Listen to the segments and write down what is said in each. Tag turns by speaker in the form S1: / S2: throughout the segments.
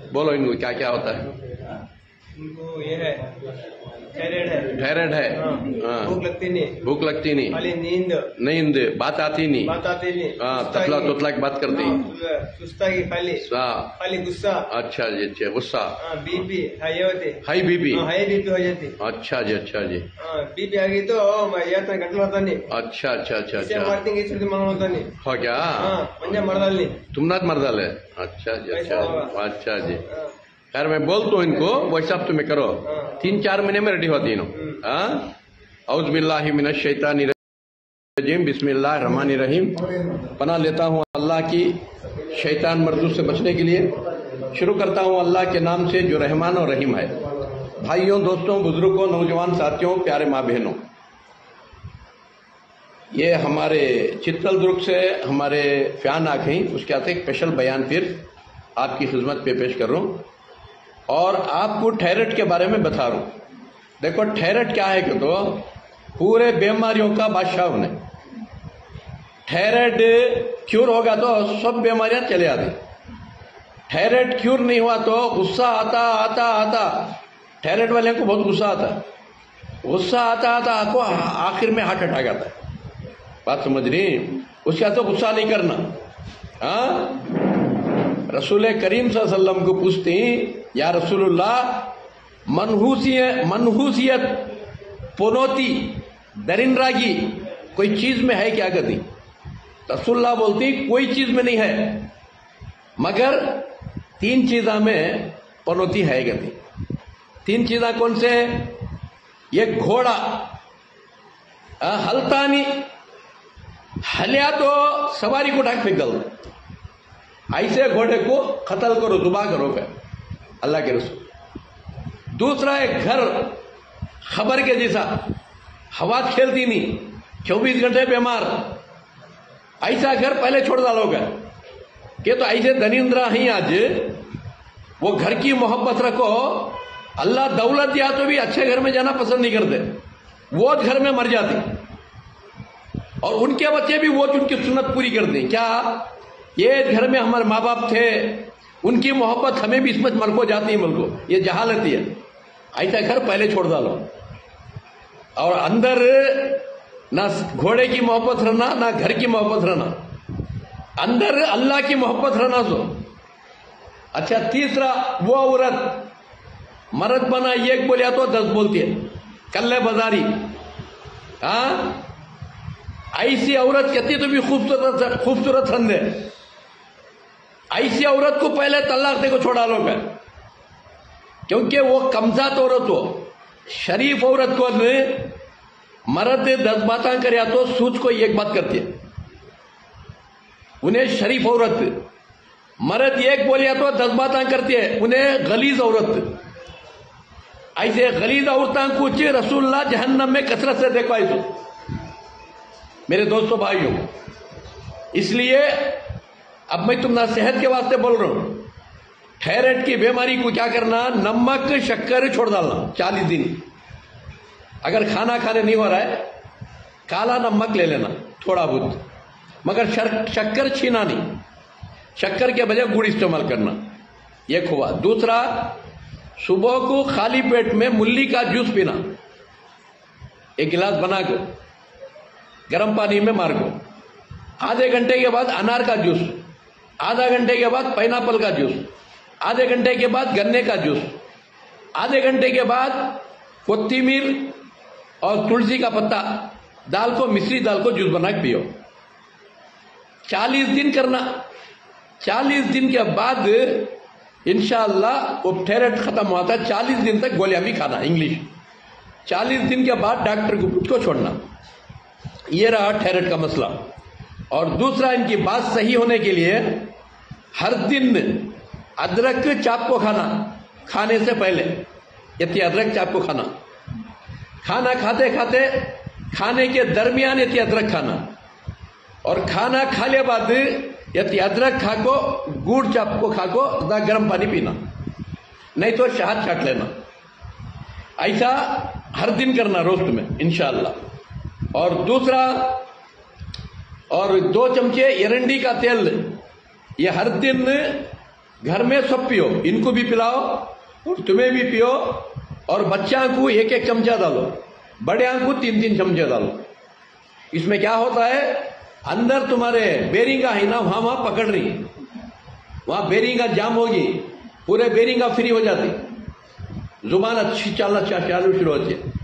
S1: بولو ان کو کیا کیا ہوتا ہے؟
S2: ان کو یہ ہے
S1: تھائرائڈ ہے،
S2: بھوک لگتی نہیں،
S1: بھوک لگتی نہیں،
S2: خالی
S1: نیند، بات آتی نہیں، تتلا توتلا کی بات کرتی،
S2: سستی، خالی غصہ،
S1: اچھا جی، اچھا غصہ،
S2: بی پی ہائی ہوتی،
S1: ہائی بی پی،
S2: ہو جاتی،
S1: اچھا جی، اچھا جی،
S2: بی پی آ گئی تو گھنٹہ ہوتا نہیں،
S1: اچھا اچھا اچھا اچھا
S2: ہوتا نہیں،
S1: ہو کیا
S2: منجا مردال نہیں،
S1: تم نات مردال ہے، اچھا جی، اچھا جی، خیر میں بولتا ہوں ان کو ویسا آپ تمہیں کرو، 3-4 مہینے میں ریڈی ہوتی ہوں. اعوذ باللہ من الشیطان الرجیم، بسم اللہ الرحمن الرحیم. پناہ لیتا ہوں اللہ کی شیطان مردود سے بچنے کے لیے. شروع کرتا ہوں اللہ کے نام سے جو رحمان اور رحیم ہے. بھائیوں، دوستوں، بزرگوں، نوجوان ساتھیوں، پیارے ماں بہنوں، یہ ہمارے چتل درگ سے ہمارے فیان آکھیں اس کے آتے ایک اسپیشل بیان پھر آپ کی خدمت پہ پیش کر رہا ہوں اور آپ کو تھائرائڈ کے بارے میں بتا رہا ہوں. دیکھو تھائرائڈ کیا ہے کہ تو پورے بیماریوں کا بادشاہ انہیں. تھائرائڈ کیور ہوگا تو سب بیماریاں چلے آتی. تھائرائڈ کیور نہیں ہوا تو غصہ آتا تھائرائڈ والے کو بہت غصہ آتا ہے، غصہ آتا آپ کو آخر میں ہارٹ اٹیک آتا ہے. بات سمجھ رہی؟ اس کا تو غصہ نہیں کرنا. رسول کریم صلی اللہ علیہ وسلم کو پوچھتی یا رسول اللہ منحوسیت پنوتی درندراگی کوئی چیز میں ہے کیا کہتی؟ رسول اللہ بولتی کوئی چیز میں نہیں ہے مگر 3 چیزاں میں پنوتی ہے کہتی. 3 چیزاں کون سے؟ یہ گھوڑا ہلتا نہیں، ہلیا تو سواری کو ڈھک پھینک دو، ایسے گھوڑے کو قتل کرو، ذبح کرو پہ اللہ کے رسول. دوسرا ایک گھر خبر کے جیسا، ہوا کھیلتی نہیں، 24 گھنٹے بیمار، ایسا گھر پہلے چھوڑ ڈالو گا کہ تو ایسے دنندرا ہیں آج وہ گھر کی محبت رکھو. اللہ دولت دیا تو بھی اچھے گھر میں جانا پسند نہیں کرتے، وہ گھر میں مر جاتی اور ان کے بچے بھی وہ ان کی سنت پوری کر دیں. کیا یہ گھر میں ہمارے ماں باپ تھے، ان کی محبت ہمیں بھی اس میں مر کو جاتی ہے، مل کو یہ جہالت ہے. ایسا گھر پہلے چھوڑ ڈالو اور اندر نہ گھوڑے کی محبت رہنا نہ گھر کی محبت رہنا، اندر اللہ کی محبت رہنا سو. اچھا تیسرا وہ عورت مرد بنا ایک بولیا تو 10 بولتی ہے، کلے بازاری. ایسی عورت کہتی تو بھی خوبصورت رندے، ایسی عورت کو پہلے طلاق دے کو چھوڑا لو گا کیونکہ وہ کمزات عورت ہو. شریف عورت کو مرد 10 باتاں کریا تو سوچ کو ایک بات کرتی ہے، انہیں شریف عورت. مرد ایک بولیا تو 10 باتاں کرتی ہے، انہیں غلیظ عورت. ایسے غلیظ عورتاں کچھ رسول اللہ جہنم میں کثرت سے دیکھو ایسو. میرے دوستوں بھائیوں، اس لیے اب میں تم صحت کے واسطے بول رہا ہوں. تھائرائڈ کی بیماری کو کیا کرنا؟ نمک شکر چھوڑ ڈالنا 40 دن. اگر کھانا کھانے نہیں ہو رہا ہے کالا نمک لے لینا تھوڑا بہت، مگر شکر چھینا نہیں، شکر کے بجائے گڑ استعمال کرنا. ایک ہوا. دوسرا، صبح کو خالی پیٹ میں ملی کا جوس پینا، 1 گلاس بنا کو گرم پانی میں مار کو. آدھے گھنٹے کے بعد انار کا جوس، آدھا گھنٹے کے بعد پائنیپل کا جوس، آدھے گھنٹے کے بعد گنے کا جوس، آدھے گھنٹے کے بعد کوتمیر اور تلسی کا پتا دال کو مصری دال کو جوس بنا کے پیو. 40 دن کرنا. 40 دن کے بعد انشاءاللہ وہ تھائرائڈ ختم ہوتا ہے. 40 دن تک گولیاں بھی کھانا انگلش. 40 دن کے بعد ڈاکٹر کو چھوڑنا. یہ رہا تھائرائڈ کا مسئلہ. اور دوسرا، ان کی بات صحیح ہونے کے لیے ہر دن ادرک چاپ کو کھانا، کھانے سے پہلے یہ ادرک چاپ کو کھانا، کھانا کھاتے کھاتے کھانے کے درمیان یہ ادرک کھانا، اور کھانا کھا لے بعد یہ ادرک کھا کو گڑ چاپ کو کھا کو گرم پانی پینا، نہیں تو شہد چاٹ لینا. ایسا ہر دن کرنا روز میں انشاءاللہ. اور دوسرا، اور 2 چمچے ایرنڈی کا تیل یہ ہر دن گھر میں سب پیو، ان کو بھی پلاؤ اور تمہیں بھی پیو، اور بچوں کو ایک ایک چمچہ ڈالو، بڑے کو 3 چمچے ڈالو۔ اس میں کیا ہوتا ہے، اندر تمہارے بیرنگ ہے نا، وہاں پکڑ رہی، وہاں بیرنگ جام ہوگی، پورے بیرنگ فری ہو جاتی، زبان اچھی چالو شروع ہوتی ہے۔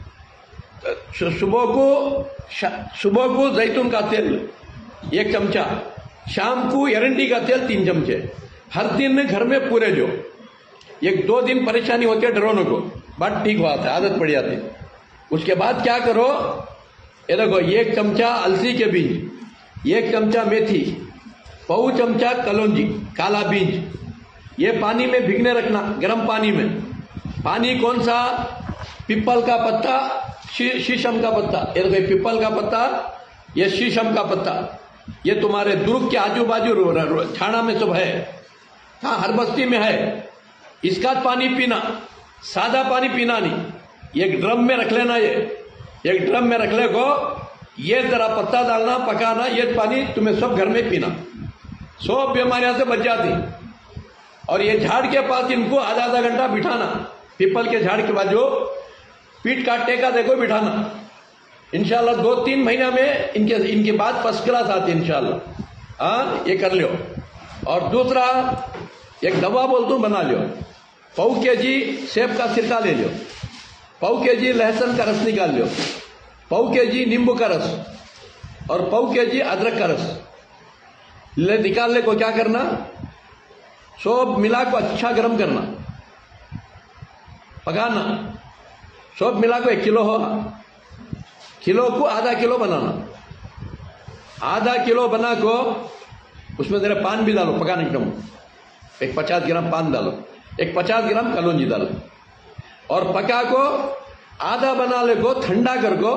S1: صبح کو زیتون کا تیل 1 چمچہ، شام کو ارنڈی کا تیل 3 چمچے، ہر دن گھر میں پورے جو 1-2 دن پریشانی ہوتی ہے ڈرونوں کو، بات ٹھیک بات ہے، عادت پڑ جاتی۔ اس کے بعد کیا کرو، یہ دیکھو 1 چمچہ السی کے بیج، 1 چمچہ میتھی، پاؤ چمچہ کلونجی کالا بیج، یہ پانی میں بھگنے رکھنا، گرم پانی میں۔ پانی کون سا، پیپل کا پتا، شیشم کا پتا، یہ دیکھو پیپل کا پتا، یہ شیشم کا پتا، یہ تمہارے درخت کے آجو باجو تھانا میں سب ہے، ہاں ہر بستی میں ہے۔ اس کا پانی پینا، سادہ پانی پینا نہیں، ایک ڈرم میں رکھ لینا، یہ ایک ڈرم میں رکھ لے کو، یہ ذرا پتا ڈالنا، پکانا، یہ پانی تمہیں سب گھر میں پینا، سب بیماریاں سے بچ جاتی۔ اور یہ جھاڑ کے پاس ان کو آدھا گھنٹہ بٹھانا، پیپل کے جھاڑ کے بازو پیٹ کاٹنے کا دیکھو بٹھانا، انشاءاللہ 2-3 مہینہ میں ان کی بات فرسٹ کلاس آتی ہے انشاءاللہ، ہاں یہ کر لو۔ اور دوسرا ایک دوا بولتا ہوں بنا لو، پاؤ kg سیب کا سرکہ لے لو، پاؤ kg لہسن کا رس نکال لو، پاؤ kg نیمبو کا رس، اور پاؤ kg ادرک کا رس نکالنے کو کیا کرنا، سب ملا کو اچھا گرم کرنا، پکانا، سب ملا کو 1 کلو ہو، کلو کو آدھا کلو بنانا، آدھا کلو بنا کو اس میں ذرا پان بھی ڈالو، پکانے کے ٹائم 50 گرام پان ڈالو، 50 گرام کلونجی ڈالو، اور پکا کو آدھا بنا لے کو ٹھنڈا کر کو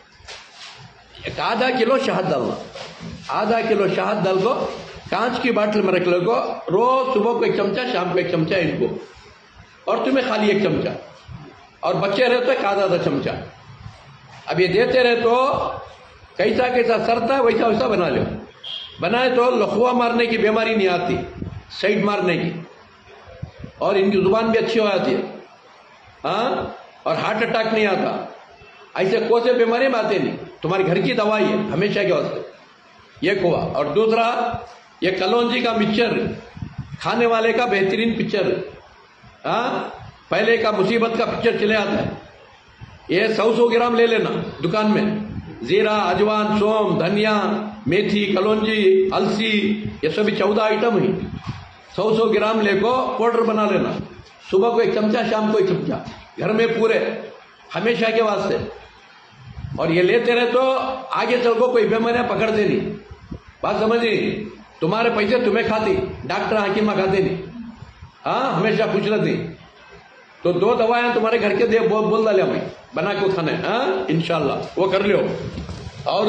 S1: آدھا کلو شہد ڈالنا، آدھا کلو شہد ڈال کو کانچ کی باٹل میں رکھ لے کو، روز صبح کو 1 چمچہ، شام کو 1 چمچہ ان کو، اور تمہیں خالی 1 چمچہ، اور بچے رہے تو آدھا چمچہ۔ اب یہ دیتے رہے تو کیسا سرتا ہے ویسا بنا لو، بنائے تو لخوا مارنے کی بیماری نہیں آتی، سائڈ مارنے کی، اور ان کی زبان بھی اچھی ہو جاتی ہے، ہاں، اور ہارٹ اٹیک نہیں آتا، ایسے کون سے بیماری میں آتے نہیں، تمہارے گھر کی دوائی ہے ہمیشہ کے واسطے، یہ ہوا۔ اور دوسرا یہ کلونجی کا مکسچر، کھانے والے کا بہترین پکچر، ہاں پہلے کا مصیبت کا پکچر چلے آتا ہے، یہ 100 گرام لے لینا دکان میں، زیرہ، اجوان، سوم، دھنیا، میتھی، کلونجی، السی، یہ سبھی 14 آئٹم ہی 100 گرام لے کو پاؤڈر بنا لینا، صبح کو 1 چمچہ، شام کو 1 چمچہ، گھر میں پورے ہمیشہ کے واسطے۔ اور یہ لیتے رہے تو آگے چل کو کوئی بیماریاں پکڑتے نہیں، بات سمجھی، تمہارے پیسے تمہیں کھاتی، ڈاکٹر حکیمہ کھاتے نہیں، ہاں ہمیشہ خوش رہتی۔ تو 2 دوائیں تمہارے گھر کے دے بول ڈالے ہمیں بنا کے کھانے، ہاں انشاءاللہ وہ کر لو۔ اور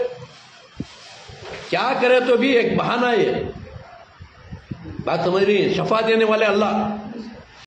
S1: کیا کرے تو بھی ایک بہانہ ہے، بات سمجھ رہی ہے، شفا دینے والے اللہ،